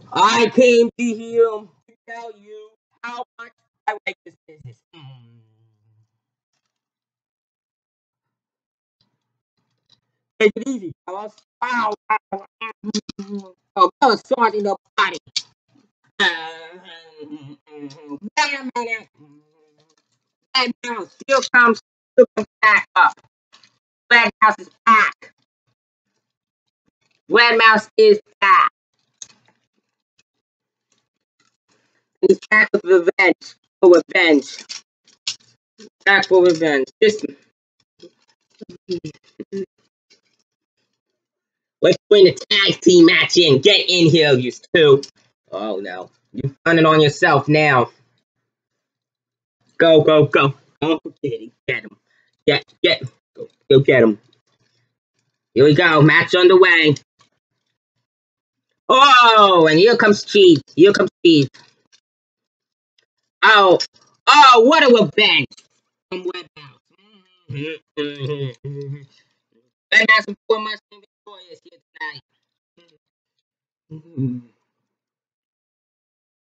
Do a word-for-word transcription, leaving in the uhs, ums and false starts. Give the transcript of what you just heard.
I came to him to tell you how much I like this business. Mm. Take it easy, fellas. Ow, ow, ow. Oh, that was sword in the body. Wait a minute. Red Mouse still comes, still comes back up. Red Mouse is back. Red Mouse is back. He's back with revenge. For revenge. Back for revenge. This. Let's bring the tag team match in. Get in here, you two. Oh no. You've done it on yourself now. Go, go, go. Oh, get him. Get him. Get, get. Go, go get him. Here we go. Match underway. Oh, and here comes Cheese. Here comes Cheese. Oh, oh, what a revenge from Red Mouse. Red Mouse and four Mustang victorious here tonight.